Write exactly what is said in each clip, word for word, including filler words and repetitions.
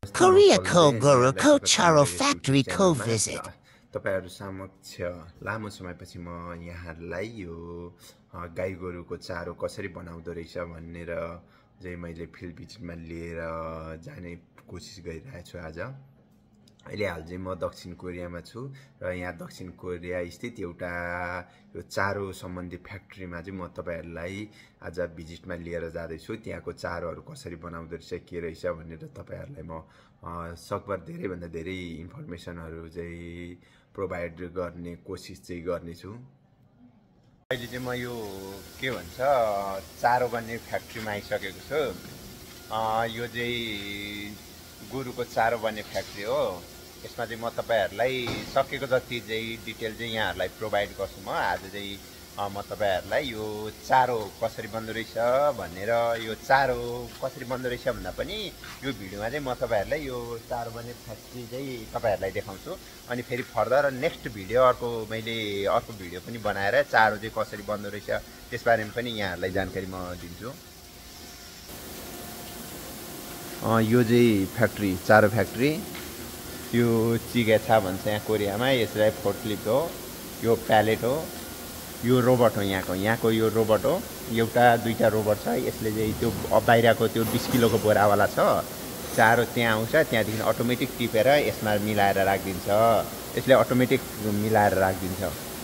Korea Kogoro Charo Factory Co-Visit. तपाईहरु समक्ष लामो समयपछि म यहाँहरुलाई यो गाई गोरुको चारो कसरी बनाउँदो रहेछ भनेर चाहिँ मैले फिल्ड भिजिटमा लिएर जाने कोसिस गरिरहेको छु आज। अहिले हाल चाहिँ म दक्षिण कोरियामा छु र यहाँ दक्षिण कोरिया स्थित एउटा यो चारो सम्बन्धी फ्याक्ट्रीमा चाहिँ म तपाईहरुलाई आज भिजिटमा लिएर जाँदै छु। त्यहाँको चारोहरु कसरी बनाउँदो रहेछ के रहेछ भनेर तपाईहरुलाई म सकभर धेरै भन्दा धेरै इन्फर्मेसनहरु चाहिँ प्रोभाइड गर्ने कोसिस चाहिँ गर्ने छु। अहिले चाहिँ म यो के भन्छ चारो बन्ने फ्याक्ट्रीमा आइसकेको छु। यो चाहिँ गोरुको चारो बन्ने फ्याक्ट्री हो। यसमा चाहिँ म तपाईहरुलाई सकेको जति चाहिँ डिटेल चाहिँ यहाँहरुलाई प्रोभाइड गर्छु। म आज चाहिँ म तपाईहरुलाई यो चारो कसरी बन्दो रहेछ भनेर यो चारो कसरी बन्दो रहेछ भन्दा पनि यो भिडियोमा चाहिँ म तपाईहरुलाई यो चारो बन्ने फ्याक्ट्री चाहिँ तपाईहरुलाई देखाउँछु। अनि फेरि फर्दर नेक्स्ट भिडियो अर्को मैले अर्को भिडियो पनि बनाएर चारो चाहिँ कसरी बन्दो रहेछ त्यसबारेमा पनि यहाँहरुलाई जानकारी म दिन्छु। यो चाहिँ फ्याक्ट्री चारो फ्याक्ट्री यो चिगेछा भन्छ यहाँ कोरियामा। यसलाई फोर्कलिफ्ट हो, यो प्यालेट हो, यो रोबोट हो यहाँको यहाँको यो रोबोट हो। एउटा दुईटा रोबोट छ। यसले चाहिँ त्यो बाहिरको त्यो बीस किलोको बोरावाला छ चारो त्यहाँ आउँछ। त्यहाँदेखि अटोमेटिक टिपेर यसमा मिलाएर राखिदिन्छ। यसले अटोमेटिक मिलाएर राखिदिन्छ।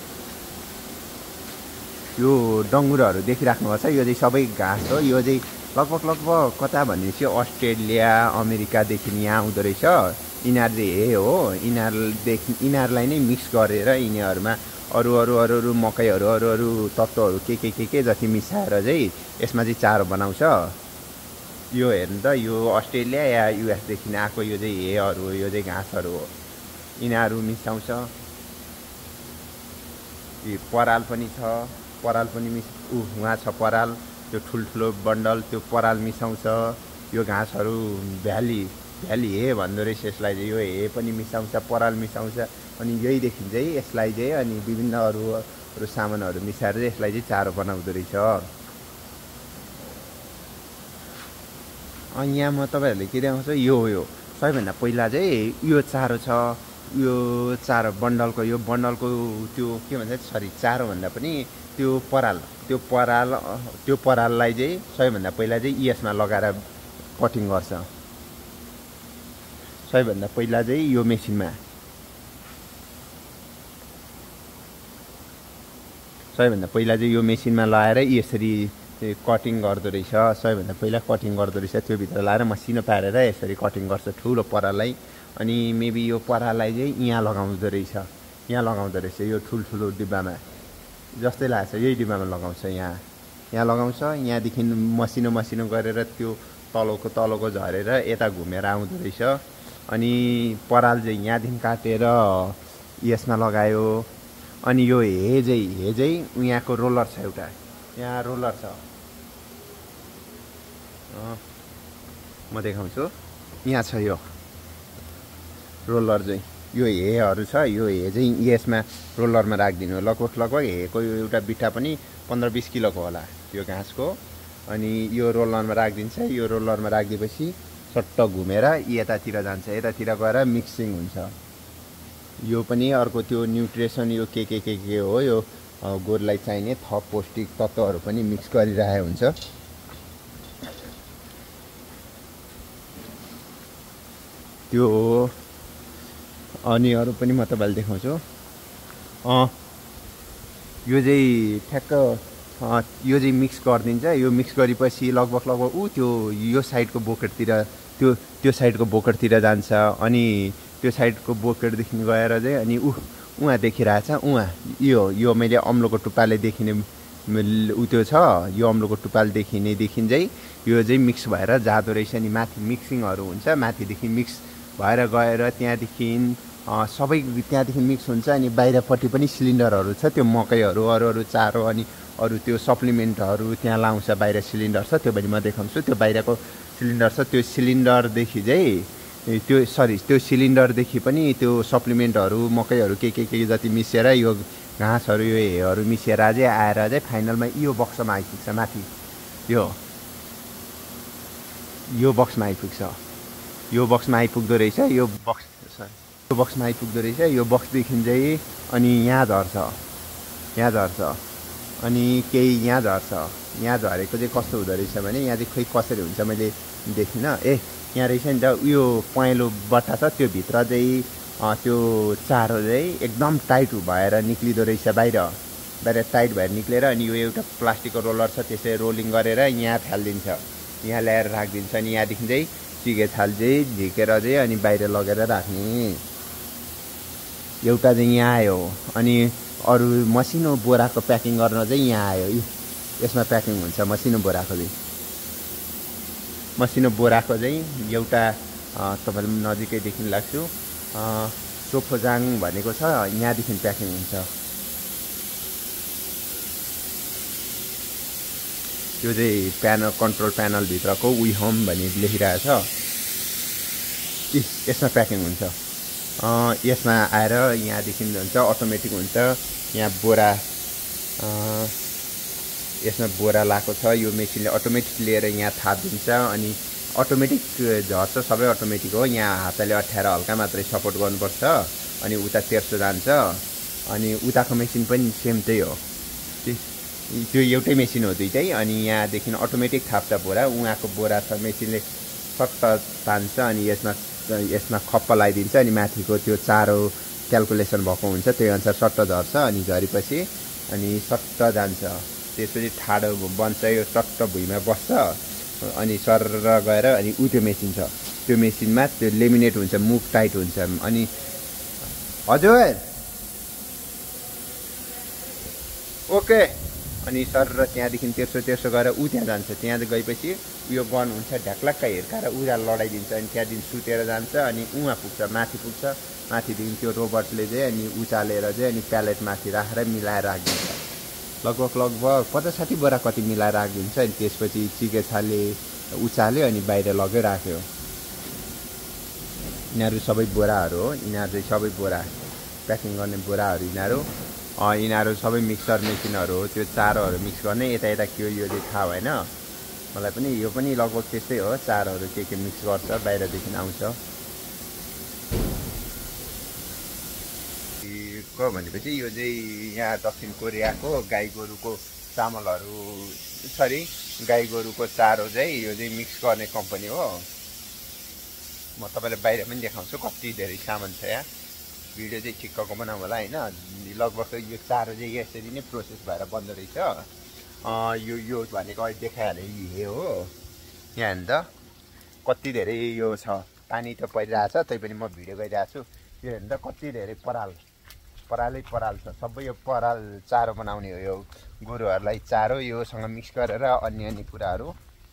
यो डङ्गुरहरू देखिराख्नुभएको छ। यो चाहिँ सबै घाँस हो। यो चाहिँ लगभग लगभग कता भनेपछि अस्ट्रेलिया अमेरिकादेखि यहाँ आउँदो रहेछ। यिनीहरू चाहिँ हे हो यिनीहरूदेखि यिनीहरूलाई नै मिक्स गरेर यिनीहरूमा अरू अरू अरू अरू मकैहरू अरू अरू तत्त्वहरू के के के के जति मिसाएर चाहिँ यसमा चाहिँ चारो बनाउँछ। यो हेर्नु त यो अस्ट्रेलिया या युएसदेखि आएको यो चाहिँ हेहरू यो चाहिँ घाँसहरू हो। यिनीहरू मिसाउँछ। यो पराल पनि छ। पराल पनि मिस ऊ उहाँ छ पराल। त्यो ठुल्ठुलो बन्डल त्यो पराल मिसाउँछ। यो घाँसहरू भ्याली भ्याली हे भन्दो रहेछ यसलाई चाहिँ। यो हे पनि मिसाउँछ पराल मिसाउँछ। अनि यहीदेखि चाहिँ यसलाई चाहिँ अनि विभिन्न अरू अरू सामानहरू मिसाएर चाहिँ यसलाई चाहिँ चारो बनाउँदो रहेछ। अनि यहाँ म तपाईँहरूले के देखाउँछु यो यो सबैभन्दा पहिला चाहिँ यो चारो छ। यो चारो बन्डलको यो बन्डलको त्यो के भन्छ सरी चारो भन्दा पनि त्यो पराल त्यो पराल त्यो पराललाई चाहिँ सबैभन्दा पहिला चाहिँ यसमा लगाएर कटिङ गर्छ। सबैभन्दा पहिला चाहिँ यो मेसिनमा सबैभन्दा पहिला चाहिँ यो मेसिनमा लगाएर यसरी कटिङ गर्दो रहेछ। सबैभन्दा पहिला कटिङ गर्दो रहेछ। त्यो भित्र लगाएर मसिनो पारेर यसरी कटिङ गर्छ ठुलो पराललाई। अनि मेबी यो पराललाई चाहिँ यहाँ लगाउँदो रहेछ। यहाँ लगाउँदो रहेछ यो ठुल्ठुलो डिब्बामा जस्तै लाग्छ। यही डिब्बामा लगाउँछ। यहाँ यहाँ लगाउँछ। यहाँदेखि मसिनो मसिनो गरेर त्यो तलको तलको झरेर यता घुमेर आउँदो रहेछ। अनि पराल चाहिँ यहाँदेखि काटेर यसमा लगायो। अनि यो हे चाहिँ हे चाहिँ यहाँको रोलर छ एउटा। यहाँ रोलर छ म देखाउँछु। यहाँ छ यो रोलर चाहिँ यो हेहरू छ। यो हे चाहिँ यसमा रोलरमा राखिदिनु। लगभग लगभग हेको एउटा बिटा पनि पन्ध्र बिस किलोको होला यो घाँसको। अनि यो रोलरमा राखिदिन्छ। यो रोलरमा राखिदिएपछि सट्ट घुमेर यतातिर जान्छ। यतातिर गएर मिक्सिङ हुन्छ। यो पनि अर्को त्यो न्युट्रिसन यो के के के के हो। यो गोरुलाई चाहिने थप पौष्टिक तत्त्वहरू पनि मिक्स गरिरहेको हुन्छ। त्यो हो। अनि अरू पनि म तपाईँलाई देखाउँछु। अँ यो चाहिँ ठ्याक्क यो चाहिँ मिक्स गरिदिन्छ। यो मिक्स गरेपछि लगभग लगभग ऊ त्यो यो साइडको बोकेटतिर त्यो त्यो साइडको बोकेटतिर जान्छ। अनि त्यो साइडको बोकेटदेखि गएर चाहिँ अनि ऊ उहाँ देखिरहेछ। उहाँ यो यो मैले अम्लोको टुप्पाले देखिने उ त्यो छ। यो अम्लोको टुप्पाले देखिनेदेखि चाहिँ यो चाहिँ मिक्स भएर जाँदो रहेछ। अनि माथि मिक्सिङहरू हुन्छ। माथिदेखि मिक्स भएर गएर त्यहाँदेखि सबै त्यहाँदेखि मिक्स हुन्छ। अनि बाहिरपट्टि पनि सिलिन्डरहरू छ। त्यो मकैहरू अरू अरू चारो अनि अरू त्यो सप्लिमेन्टहरू त्यहाँ लाउँछ। बाहिर सिलिन्डर छ। त्यो पनि म देखाउँछु। त्यो बाहिरको सिलिन्डर छ। त्यो सिलिन्डरदेखि चाहिँ त्यो सरी त्यो सिलिन्डरदेखि पनि त्यो सप्लिमेन्टहरू मकैहरू के के के जति मिसेर यो घाँसहरू यो हेहरू मिसेर चाहिँ आएर चाहिँ फाइनलमा यो बक्समा आइपुग्छ। माथि यो यो बक्समा आइपुग्छ। यो बक्समा आइपुग्दो रहेछ यो बक्स यो बक्समा आइपुग्दो रहेछ यो बक्सदेखि चाहिँ अनि यहाँ झर्छ यहाँ झर्छ अनि केही यहाँ झर्छ यहाँ झरेको चाहिँ कस्तो हुँदो रहेछ भने यहाँ चाहिँ खोइ कसरी हुन्छ मैले देखिनँ ए यहाँ रहेछ नि त उयो पहेँलो बट्टा छ त्यो भित्र चाहिँ त्यो चारो चाहिँ एकदम टाइट भएर निक्लिँदो रहेछ बाहिर बाहिर टाइट भएर निक्लेर अनि यो एउटा प्लास्टिकको रोलर छ त्यसै रोलिङ गरेर यहाँ फालिदिन्छ यहाँ ल्याएर राखिदिन्छ अनि यहाँदेखि चाहिँ चिगे छाल चाहिँ झिकेर चाहिँ अनि बाहिर लगेर राख्ने एउटा चाहिँ यहाँ आयो अनि अरू मसिनो बोराको प्याकिङ गर्न चाहिँ यहाँ आयो यसमा प्याकिङ हुन्छ मसिनो बोराको चाहिँ मसिनो बोराको चाहिँ एउटा तपाईँले नजिकैदेखि लाग्छु सोफोजाङ भनेको छ यहाँदेखि प्याकिङ हुन्छ यो चाहिँ प्यानल कन्ट्रोल प्यानलभित्रको वी होम भनी लेखिरहेछ यसमा प्याकिङ हुन्छ यसमा आएर यहाँदेखि हुन्छ अटोमेटिक हुन्छ यहाँ बोरा यसमा बोरा लगाएको छ यो मेसिनले अटोमेटिक लिएर यहाँ थापिदिन्छ अनि अटोमेटिक झर्छ सबै अटोमेटिक हो यहाँ हातले अठ्याएर हल्का मात्रै सपोर्ट गर्नुपर्छ अनि उता तेर्सो जान्छ अनि उताको मेसिन पनि सेम त्यही हो त्यो एउटै मेसिन हो दुइटै अनि यहाँदेखि अटोमेटिक थाप्छ बोरा उहाँको बोरा छ मेसिनले सट्ट तान्छ अनि यसमा यसमा खप्प लगाइदिन्छ अनि माथिको त्यो चारो क्यालकुलेसन भएको हुन्छ त्यही अनुसार सट्ट झर्छ अनि झरेपछि अनि सट्ट जान्छ त्यसपछि ठाडो बन्छ यो सट्ट भुइँमा बस्छ अनि सरर गएर अनि उ त्यो मेसिन छ त्यो मेसिनमा त्यो लेमिनेट हुन्छ मुभ टाइट हुन्छ अनि हजुर ओके अनि सर र त्यहाँदेखि तेर्सो तेर्सो गएर ऊ त्यहाँ जान्छ त्यहाँ गएपछि उयो गन हुन्छ ढ्याक्लाक्क हिर्काएर उहाँ लडाइदिन्छ अनि त्यहाँदेखि सुतेर जान्छ अनि उहाँ पुग्छ माथि पुग्छ माथिदेखि त्यो रोबोटले चाहिँ अनि उचालेर चाहिँ अनि प्यालेट माथि राखेर मिलाएर राखिदिन्छ लगभग लगभग पचास साठी बोरा कति मिलाएर राखिदिन्छ अनि त्यसपछि चिकेछाले उचाल्यो अनि बाहिर लग्यो राख्यो यिनीहरू सबै बोराहरू हो यिनीहरू चाहिँ सबै बोरा प्याकिङ गर्ने बोराहरू यिनीहरू यिनीहरू सबै मिक्सर मेसिनहरू हो त्यो चारोहरू मिक्स गर्ने यता यता के हो यो चाहिँ थाहा भएन मलाई पनि यो पनि लगभग त्यस्तै हो चारोहरू के के मिक्स गर्छ बाहिरदेखि आउँछ को भनेपछि यो चाहिँ यहाँ दक्षिण कोरियाको गाई गोरुको चामलहरू सरी गाई गोरुको चारो चाहिँ यो चाहिँ मिक्स गर्ने कम्पनी हो म तपाईँलाई बाहिर पनि देखाउँछु कति धेरै सामान छ यहाँ भिडियो चाहिँ ठिक्कको बनाऊ होला होइन लगभग यो चारो चाहिँ यसरी नै प्रोसेस भएर बन्दो रहेछ यो यो भनेको अहिले देखाइहालेँ हे हो यहाँ हेर्नु त कति धेरै यो छ पानी त परिरहेछ तै पनि म भिडियो गरिरहेको छु यो हेर्नु त कति धेरै पराल परालै पराल छ सबै यो पराल चारो बनाउने हो यो गोरुहरूलाई चारो योसँग मिक्स गरेर अन्य अन्य कुराहरू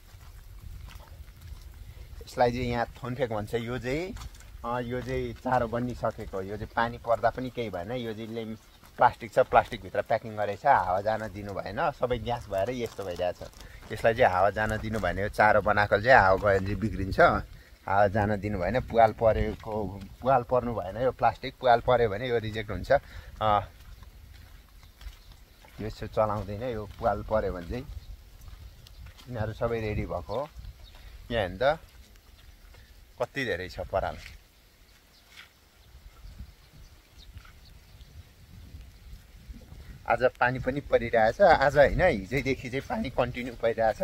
यसलाई चाहिँ यहाँ थोनफेक भन्छ यो चाहिँ यो चाहिँ चारो बनिसकेको यो चाहिँ पानी पर्दा पनि केही भएन यो चाहिँ प्लास्टिक छ प्लास्टिकभित्र प्याकिङ गरेछ हावा जान दिनु भएन सबै ग्यास भएर यस्तो भइरहेछ यसलाई चाहिँ हावा जान दिनु भएन यो चारो बनाएको चाहिँ हावा गयो भने चाहिँ बिग्रिन्छ हावा जान दिनु भएन पुवाल परेको पुवाल पर्नु भएन यो प्लास्टिक पुवाल पऱ्यो भने यो रिजेक्ट हुन्छ यसो चलाउँदैन यो पुवाल पऱ्यो भने चाहिँ यिनीहरू सबै रेडी भएको हो यहाँ हेर्नु त कति धेरै छ पराल आज पानी पनि परिरहेछ आज होइन हिजोदेखि चाहिँ पानी कन्टिन्यू परिरहेछ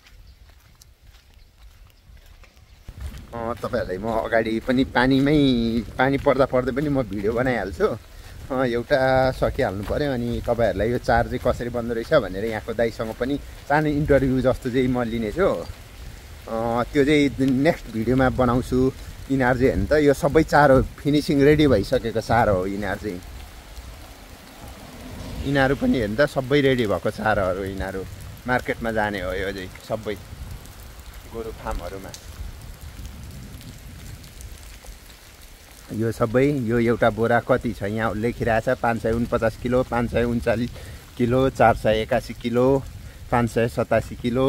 तपाईँहरूलाई म अगाडि पनि पानीमै पानी पर्दा पर्दै पनि म भिडियो बनाइहाल्छु एउटा सकिहाल्नु पऱ्यो अनि तपाईँहरूलाई यो चार चाहिँ कसरी बन्दो रहेछ भनेर यहाँको दाइसँग पनि सानो इन्टरभ्यू जस्तो चाहिँ म लिनेछु त्यो चाहिँ नेक्स्ट भिडियोमा बनाउँछु यिनीहरू चाहिँ हेर्नु त यो सबै चारो फिनिसिङ रेडी भइसकेको चारो हो यिनीहरू चाहिँ यिनीहरू पनि हेर्नु त सबै रेडी भएको चारोहरू यिनीहरू मार्केटमा जाने हो यो चाहिँ सबै गोरु फार्महरूमा यो सबै यो एउटा बोरा कति छ यहाँ लेखिरहेछ पाँच सय उनपचास किलो पाँच सय उन्चालिस किलो चार सय एकासी किलो पाँच सय सतासी किलो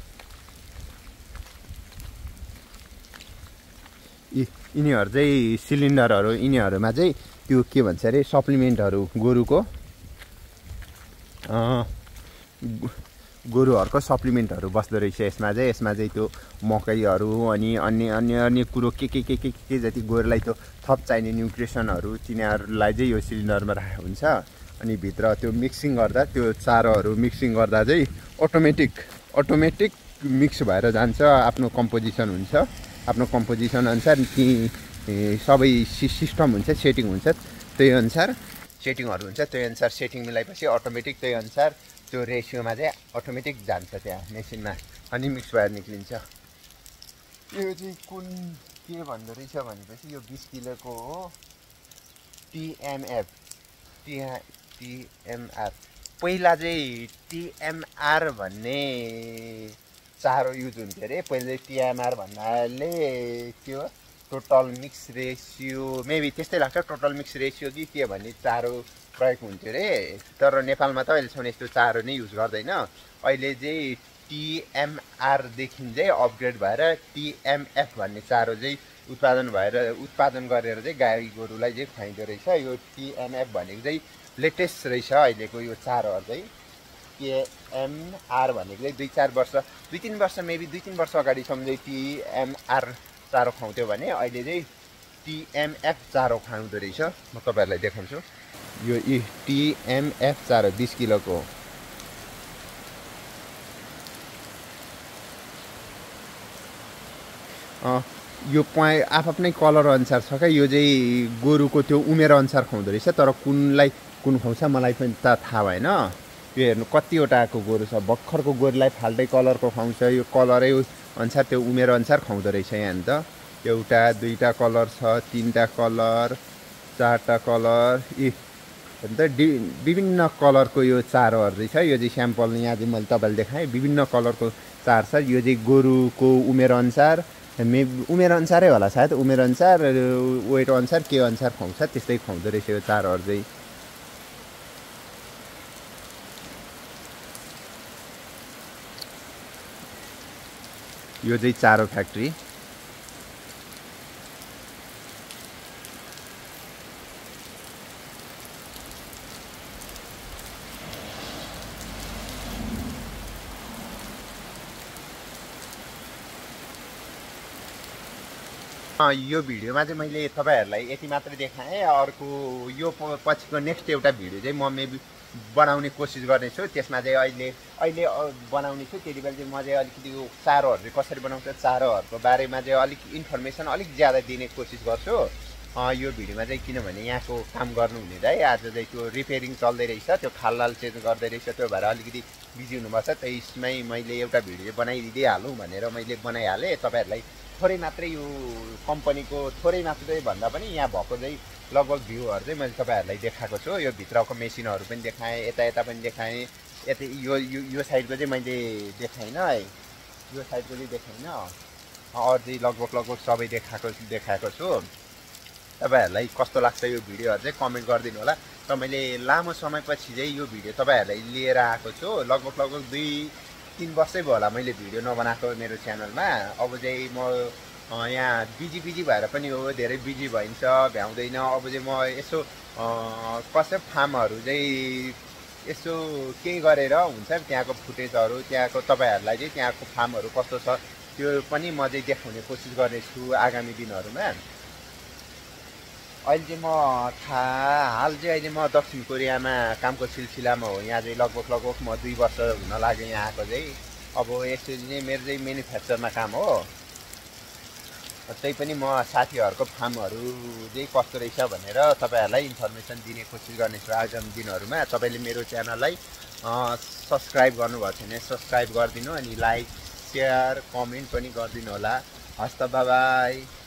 यिनीहरू चाहिँ सिलिन्डरहरू यिनीहरूमा चाहिँ त्यो के भन्छ अरे सप्लिमेन्टहरू गोरुको गोरुहरूको सप्लिमेन्टहरू बस्दो रहेछ यसमा चाहिँ यसमा चाहिँ त्यो मकैहरू अनि अन्य अन्य अन्य कुरो के के के के के जति गोरुलाई त्यो थप चाहिने न्युट्रिसनहरू तिनीहरूलाई चाहिँ यो सिलिन्डरमा राखेको हुन्छ अनि भित्र त्यो मिक्सिङ गर्दा त्यो चारोहरू मिक्सिङ गर्दा चाहिँ अटोमेटिक अटोमेटिक मिक्स भएर जान्छ आफ्नो कम्पोजिसन हुन्छ आफ्नो कम्पोजिसन अनुसार ती सबै सिस्टम हुन्छ सेटिङ हुन्छ त्यही अनुसार सेटिङहरू हुन्छ त्यही अनुसार सेटिङ मिलाएपछि अटोमेटिक त्यही अनुसार त्यो रेसियोमा चाहिँ अटोमेटिक जान्छ त्यहाँ मेसिनमा अनि मिक्स भएर निक्लिन्छ यो चाहिँ कुन के भन्दो रहेछ भनेपछि यो बिस किलोको हो टिएमएफ टी टिएमआर पहिला चाहिँ टिएमआर भन्ने चारो युज हुन्थ्यो अरे पहिले टिएमआर भन्नाले के हो टोटल मिक्स रेसियो मेबी त्यस्तै लाग्छ टोटल मिक्स रेसियो कि के भन्ने चारो प्रयोग हुन्थ्यो अरे तर नेपालमा त अहिलेसम्म यस्तो चारो नै युज गर्दैन अहिले चाहिँ टिएमआरदेखि चाहिँ अपग्रेड भएर टिएमएफ भन्ने चारो चाहिँ उत्पादन भएर उत्पादन गरेर चाहिँ गाई गोरुलाई चाहिँ खुवाइँदो रहेछ यो टिएमएफ भनेको चाहिँ लेटेस्ट रहेछ अहिलेको यो चारोहरू चाहिँ टिएमआर भनेको चाहिँ दुई चार वर्ष दुई तिन वर्ष मेबी दुई तिन वर्ष अगाडिसम्म चाहिँ टिएमआर चारो खुवाउँथ्यो भने अहिले चाहिँ टिएमएफ चारो खुवाउँदो रहेछ म तपाईँहरूलाई देखाउँछु यो यी टिएमएफ चारो बिस किलोको यो पोइ आफ्नै कलर अनुसार छ क्या यो चाहिँ गोरुको त्यो उमेर अनुसार खुवाउँदो रहेछ तर कुनलाई कुन खुवाउँछ मलाई पनि त थाहा भएन यो हेर्नु कतिवटाको गोरु छ भर्खरको गोरुलाई फाल्टै कलरको खुवाउँछ यो कलरै अनुसार त्यो उमेर अनुसार खुवाउँदो रहेछ यहाँ त एउटा दुईवटा कलर छ तिनवटा कलर चारवटा कलर यी अन्त डि विभिन्न कलरको यो चारोहरू रहेछ यो चाहिँ स्याम्पल यहाँ चाहिँ मैले तपाईँलाई देखाएँ विभिन्न कलरको चार छ यो चाहिँ गोरुको उमेर अनुसार मे उमेर अनुसारै होला सायद उमेर अनुसार वेट अनुसार के अनुसार खुवाउँछ त्यस्तै खुवाउँदो रहेछ यो चारोहरू चाहिँ यो चाहिँ चारो फ्याक्ट्री यो भिडियोमा चाहिँ मैले तपाईँहरूलाई यति मात्रै देखाएँ अर्को यो पछिको नेक्स्ट एउटा भिडियो चाहिँ म मेबी बनाउने कोसिस गर्नेछु त्यसमा चाहिँ अहिले अहिले बनाउने छु त्यति बेला चाहिँ म चाहिँ अलिकति यो चारोहरू चाहिँ कसरी बनाउँछ चारोहरूको बारेमा चाहिँ अलिक इन्फर्मेसन अलिक ज्यादा दिने कोसिस गर्छु यो भिडियोमा चाहिँ किनभने यहाँको काम गर्नुहुने दाइ आज चाहिँ त्यो रिपेयरिङ चल्दै रहेछ त्यो खाललाल चेन्ज गर्दै रहेछ त्यो भएर अलिकति बिजी हुनुपर्छ त्यसमै मैले एउटा भिडियो बनाइदिँदै हालौँ भनेर मैले बनाइहालेँ तपाईँहरूलाई थोरै मात्रै यो कम्पनीको थोरै मात्रै भन्दा पनि यहाँ भएको चाहिँ लगभग भ्यूहरू चाहिँ मैले तपाईँहरूलाई देखाएको छु यो भित्रको मेसिनहरू पनि देखाएँ यता यता पनि देखाएँ यता यो यो साइडको चाहिँ मैले देखाइनँ है यो साइडको चाहिँ देखाइनँ अरू चाहिँ लगभग लगभग सबै देखाएको देखाएको छु तपाईँहरूलाई कस्तो लाग्छ यो भिडियोहरू चाहिँ कमेन्ट गरिदिनु होला र मैले लामो समयपछि चाहिँ यो भिडियो तपाईँहरूलाई लिएर आएको छु लगभग लगभग दुई तिन वर्षै भयो होला मैले भिडियो नबनाएको मेरो च्यानलमा अब चाहिँ म यहाँ बिजी बिजी भएर पनि हो धेरै बिजी भइन्छ भ्याउँदैन अब चाहिँ म यसो कसै फार्महरू चाहिँ यसो केही गरेर हुन्छ त्यहाँको फुटेजहरू त्यहाँको तपाईँहरूलाई चाहिँ त्यहाँको फार्महरू कस्तो छ त्यो पनि म चाहिँ देखाउने कोसिस गर्नेछु आगामी दिनहरूमा अहिले चाहिँ म थाहा हाल चाहिँ अहिले म दक्षिण कोरियामा कामको सिलसिलामा हो यहाँ चाहिँ लगभग लगभग म दुई वर्ष हुन लाग्यो यहाँ आएको चाहिँ अब यसरी नै मेरो चाहिँ म्यानुफ्याक्चरमा काम हो त्यही पनि म साथीहरूको फार्महरू चाहिँ कस्तो रहेछ भनेर तपाईँहरूलाई इन्फर्मेसन दिने कोसिस गर्नेछु आगामी दिनहरूमा तपाईँले मेरो च्यानललाई सब्सक्राइब गर्नुभएको छैन सब्सक्राइब गरिदिनु अनि लाइक सेयर कमेन्ट पनि गरिदिनु होला हस् त बाई बाई।